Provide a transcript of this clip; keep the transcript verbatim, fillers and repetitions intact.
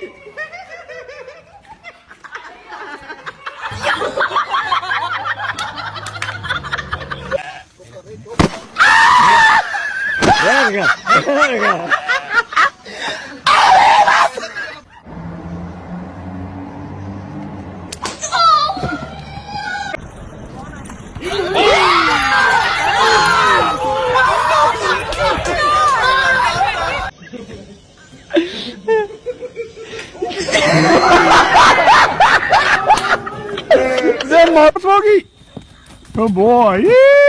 There we go. There we go. Is that Mark Smokey? Oh boy. Yeah.